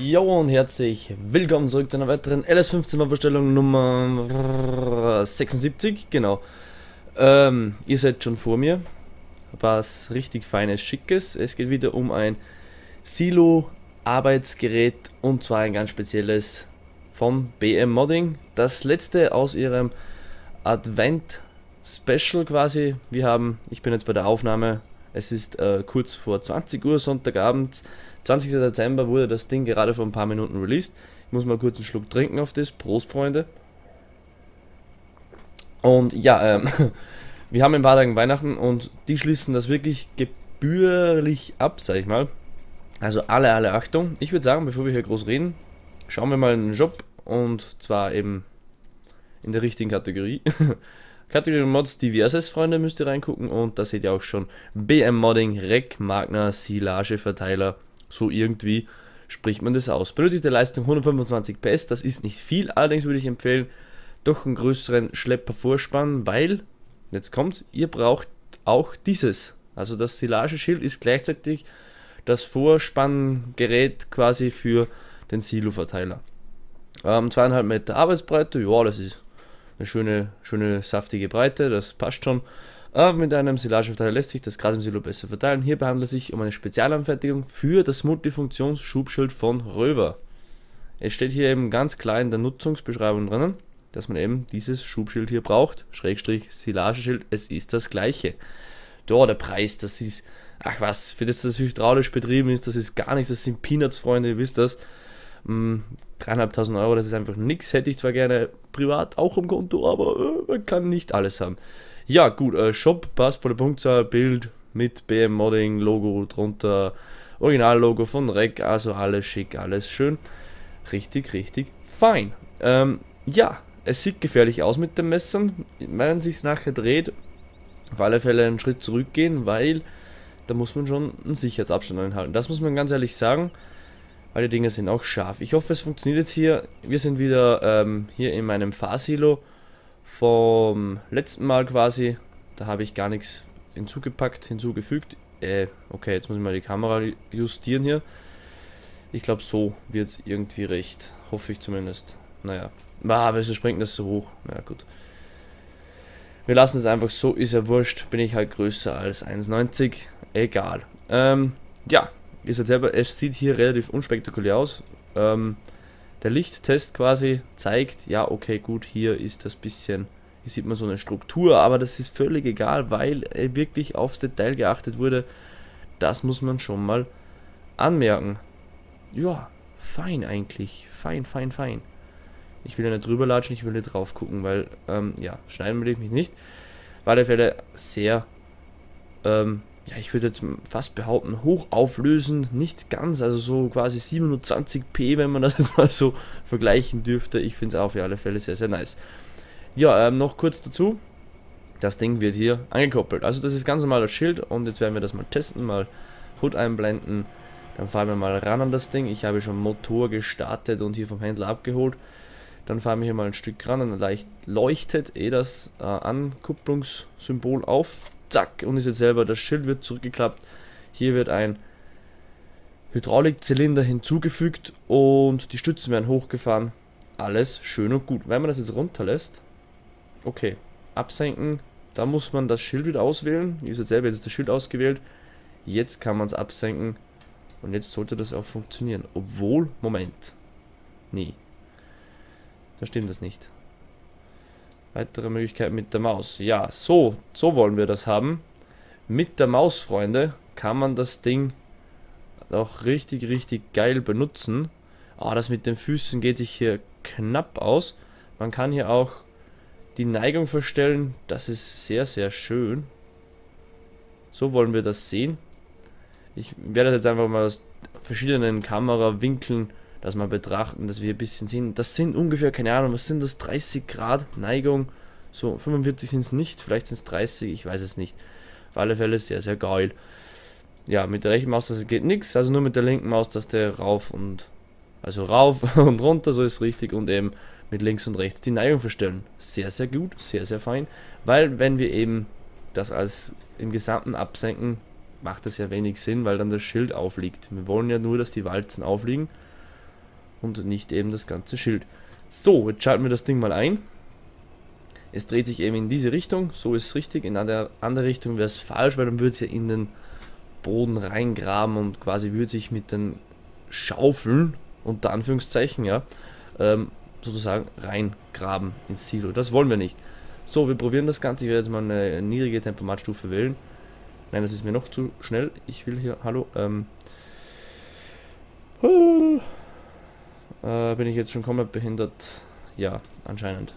Jo und herzlich willkommen zurück zu einer weiteren LS15 Bestellung Nummer 76, genau. Ihr seid schon vor mir, was richtig feines, schickes. Es geht wieder um ein Silo-Arbeitsgerät und zwar ein ganz spezielles vom BM Modding. Das letzte aus ihrem Advent Special quasi. Ich bin jetzt bei der Aufnahme, es ist kurz vor 20 Uhr, Sonntagabend, 20. Dezember wurde das Ding gerade vor ein paar Minuten released. Ich muss mal kurz einen Schluck trinken auf das. Prost, Freunde. Und ja, wir haben in ein paar Tagen Weihnachten und die schließen das wirklich gebührlich ab, sag ich mal. Also alle Achtung. Ich würde sagen, bevor wir hier groß reden, schauen wir mal in den Shop und zwar eben in der richtigen Kategorie. Kategorie Mods Diverses, Freunde, müsst ihr reingucken und da seht ihr auch schon BM Modding, Rec, Magna, Silage, Verteiler. So irgendwie spricht man das aus. Benötigte Leistung 125 PS, das ist nicht viel, allerdings würde ich empfehlen, doch einen größeren Schlepper-Vorspann, weil, jetzt kommt's, ihr braucht auch dieses. Also das Silageschild ist gleichzeitig das Vorspanngerät quasi für den Silo-Verteiler. 2,5 Meter Arbeitsbreite, ja, das ist eine schöne saftige Breite, das passt schon. Mit einem Silageverteiler lässt sich das Gras im Silo besser verteilen. Hier handelt es sich um eine Spezialanfertigung für das Multifunktionsschubschild von Röver. Es steht hier eben ganz klar in der Nutzungsbeschreibung drinnen, dass man eben dieses Schubschild hier braucht, Schrägstrich Silageschild, es ist das gleiche. Da der Preis, das ist, ach was, für das hydraulisch betrieben ist, das ist gar nichts, das sind Peanuts, Freunde, ihr wisst das. 3.500 Euro, das ist einfach nichts, hätte ich zwar gerne privat auch im Konto, aber man kann nicht alles haben. Ja, gut, Shop, passvolle Punktzahl, Bild mit BM Modding, Logo drunter, Originallogo von Rec, also alles schick, alles schön. Richtig fein. Ja, es sieht gefährlich aus mit den Messern. Wenn man sich nachher dreht, auf alle Fälle einen Schritt zurückgehen, weil da muss man schon einen Sicherheitsabstand einhalten. Das muss man ganz ehrlich sagen, weil die Dinge sind auch scharf. Ich hoffe, es funktioniert jetzt hier. Wir sind wieder hier in meinem Fahrsilo vom letzten Mal quasi. Da habe ich gar nichts hinzugefügt. Okay, jetzt muss ich mal die Kamera justieren hier. Ich glaube, so wird es irgendwie recht. Hoffe ich zumindest. Naja. Aber wieso springt das so hoch? Na ja, gut. Wir lassen es einfach so, ist ja wurscht. Bin ich halt größer als 1,90. Egal. Ja, ihr seid selber, es sieht hier relativ unspektakulär aus. Der Lichttest quasi zeigt, ja, okay, gut, hier ist das bisschen, hier sieht man so eine Struktur, aber das ist völlig egal, weil wirklich aufs Detail geachtet wurde. Das muss man schon mal anmerken. Ja, fein eigentlich. Fein. Ich will ja nicht drüber latschen, ich will nicht drauf gucken, weil, ja, schneiden will ich mich nicht. War der Fälle sehr, ja, ich würde jetzt fast behaupten, hochauflösend, nicht ganz, also so quasi 720p, wenn man das jetzt mal so vergleichen dürfte. Ich finde es auf alle Fälle sehr nice. Ja, noch kurz dazu, das Ding wird hier angekoppelt. Also das ist ganz normal das Schild und jetzt werden wir das mal testen, mal HUD einblenden. Dann fahren wir mal ran an das Ding. Ich habe schon Motor gestartet und hier vom Händler abgeholt. Dann fahren wir hier mal ein Stück ran und leicht leuchtet das Ankupplungssymbol auf. Zack, und ist jetzt selber, das Schild wird zurückgeklappt. Hier wird ein Hydraulikzylinder hinzugefügt und die Stützen werden hochgefahren. Alles schön und gut. Wenn man das jetzt runterlässt, okay, absenken, da muss man das Schild wieder auswählen. Hier ist jetzt selber jetzt das Schild ausgewählt. Jetzt kann man es absenken und jetzt sollte das auch funktionieren. Obwohl, Moment, nee, da stimmt das nicht. Weitere Möglichkeit mit der Maus. Ja, so wollen wir das haben. Mit der Maus, Freunde, kann man das Ding auch richtig geil benutzen. Das mit den Füßen geht sich hier knapp aus. Man kann hier auch die Neigung verstellen. Das ist sehr schön. So wollen wir das sehen. Ich werde das jetzt einfach mal aus verschiedenen Kamerawinkeln das mal betrachten, dass wir hier ein bisschen sehen. Das sind ungefähr, keine Ahnung, was sind das, 30 Grad Neigung, so 45 sind es nicht, vielleicht sind es 30, ich weiß es nicht. Auf alle Fälle sehr geil. Ja, mit der rechten Maustaste geht nichts, also nur mit der linken Maustaste rauf und runter, so ist richtig, und eben mit links und rechts die Neigung verstellen. Sehr gut, sehr fein, weil wenn wir eben das als im Gesamten absenken, macht das ja wenig Sinn, weil dann das Schild aufliegt. Wir wollen ja nur, dass die Walzen aufliegen. und nicht eben das ganze Schild. So, jetzt schalten wir das Ding mal ein. Es dreht sich eben in diese Richtung, so ist es richtig, in eine andere Richtung wäre es falsch, weil dann würde es ja in den Boden reingraben und quasi würde sich mit den Schaufeln, unter Anführungszeichen, ja, sozusagen reingraben ins Silo. Das wollen wir nicht. So, wir probieren das Ganze. Ich werde jetzt mal eine niedrige Tempomatstufe wählen. Nein, das ist mir noch zu schnell. Ich will hier, hallo, bin ich jetzt schon komplett behindert? Ja, anscheinend.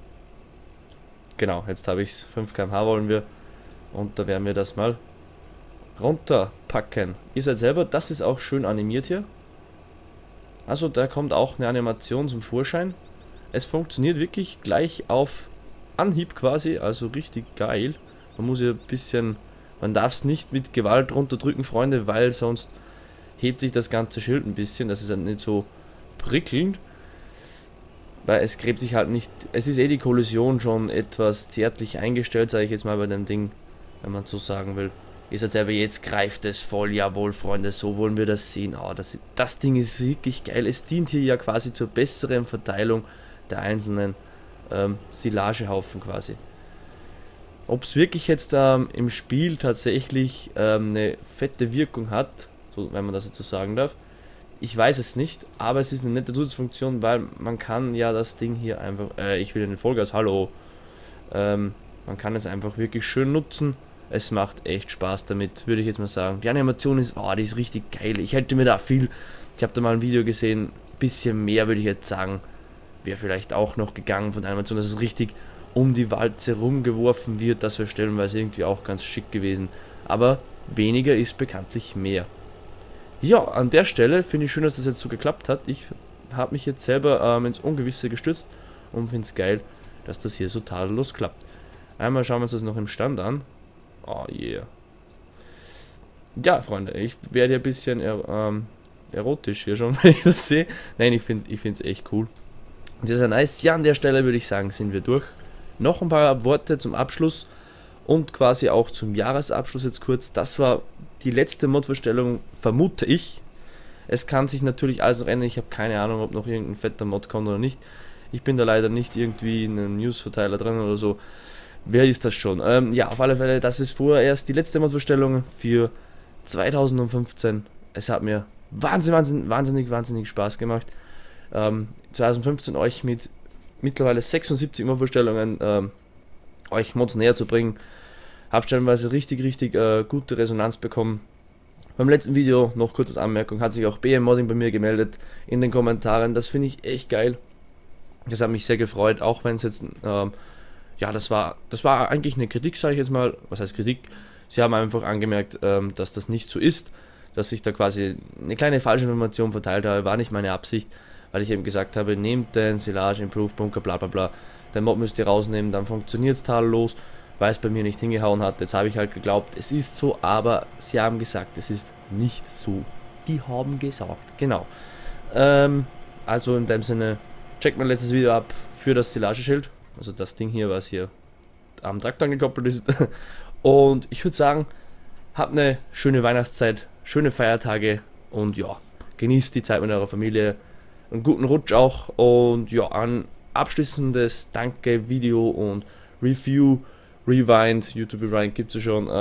Genau, jetzt habe ich es. 5 km/h wollen wir. Und da werden wir das mal runterpacken. Ihr seid selber, das ist auch schön animiert hier. Also da kommt auch eine Animation zum Vorschein. Es funktioniert wirklich gleich auf Anhieb quasi, also richtig geil. Man muss ja ein bisschen, man darf es nicht mit Gewalt runterdrücken, Freunde, weil sonst hebt sich das ganze Schild ein bisschen. Das ist halt nicht so prickelnd. Weil es gräbt sich halt nicht, es ist die Kollision schon etwas zärtlich eingestellt, sage ich jetzt mal bei dem Ding, wenn man so sagen will. Ihr seid selber, jetzt greift es voll, jawohl Freunde, so wollen wir das sehen. Oh, das Ding ist wirklich geil, es dient hier ja quasi zur besseren Verteilung der einzelnen Silagehaufen quasi. Ob es wirklich jetzt im Spiel tatsächlich eine fette Wirkung hat, so, wenn man das jetzt so sagen darf, ich weiß es nicht, aber es ist eine nette Zusatzfunktion, weil man kann ja das Ding hier einfach, ich will in den Vollgas, hallo, man kann es einfach wirklich schön nutzen. Es macht echt Spaß damit, würde ich jetzt mal sagen. Die Animation ist, oh, die ist richtig geil. Ich hätte mir da viel, ich habe da mal ein Video gesehen, bisschen mehr würde ich jetzt sagen, wäre vielleicht auch noch gegangen von der Animation, dass es richtig um die Walze rumgeworfen wird. Das wäre stellenweise irgendwie auch ganz schick gewesen. Aber weniger ist bekanntlich mehr. Ja, an der Stelle finde ich schön, dass das jetzt so geklappt hat. Ich habe mich jetzt selber ins Ungewisse gestürzt und finde es geil, dass das hier so tadellos klappt. Einmal schauen wir uns das noch im Stand an. Oh yeah. Ja, Freunde, ich werde hier ein bisschen erotisch hier schon, wenn ich das sehe. Nein, ich finde es echt cool. Sehr, sehr nice. Ja, an der Stelle würde ich sagen, sind wir durch. Noch ein paar Worte zum Abschluss und quasi auch zum Jahresabschluss jetzt kurz. Das war die letzte Mod-Vorstellung, vermute ich. Es kann sich natürlich alles noch ändern. Ich habe keine Ahnung, ob noch irgendein fetter Mod kommt oder nicht. Ich bin da leider nicht irgendwie in einem News-Verteiler drin oder so. Wer ist das schon? Ja, auf alle Fälle, das ist vorerst die letzte Mod-Vorstellung für 2015. Es hat mir wahnsinnig Spaß gemacht. 2015 euch mit mittlerweile 76 Mod-Vorstellungen euch Mods näher zu bringen. Hab stellenweise richtig gute Resonanz bekommen. Beim letzten Video, noch kurzes Anmerkung, hat sich auch BM Modding bei mir gemeldet in den Kommentaren. Das finde ich echt geil. Das hat mich sehr gefreut, auch wenn es jetzt ja, das war eigentlich eine Kritik, sage ich jetzt mal. Was heißt Kritik? Sie haben einfach angemerkt, dass das nicht so ist, dass ich da quasi eine kleine falsche Information verteilt habe. War nicht meine Absicht, weil ich eben gesagt habe, nehmt den Silage, Improve, Bunker, bla bla bla. Den Mod müsst ihr rausnehmen, dann funktioniert es tadellos, weil es bei mir nicht hingehauen hat. Jetzt habe ich halt geglaubt, es ist so, aber sie haben gesagt, es ist nicht so. Die haben gesagt, genau. Also in dem Sinne, checkt mein letztes Video ab für das Silageschild. Also das Ding hier, was hier am Traktor angekoppelt ist. Und ich würde sagen, habt eine schöne Weihnachtszeit, schöne Feiertage und ja, genießt die Zeit mit eurer Familie. Einen guten Rutsch auch und ja, ein abschließendes Danke-Video und Review, Rewind, YouTube Rewind gibt es ja schon,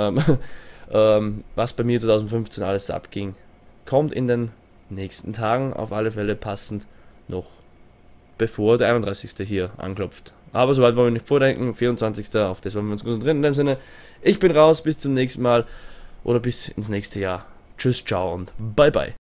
was bei mir 2015 alles abging. Kommt in den nächsten Tagen, auf alle Fälle passend noch bevor der 31. hier anklopft. Aber soweit wollen wir nicht vordenken, 24. auf das wollen wir uns konzentrieren. In dem Sinne, ich bin raus, bis zum nächsten Mal oder bis ins nächste Jahr. Tschüss, ciao und bye bye.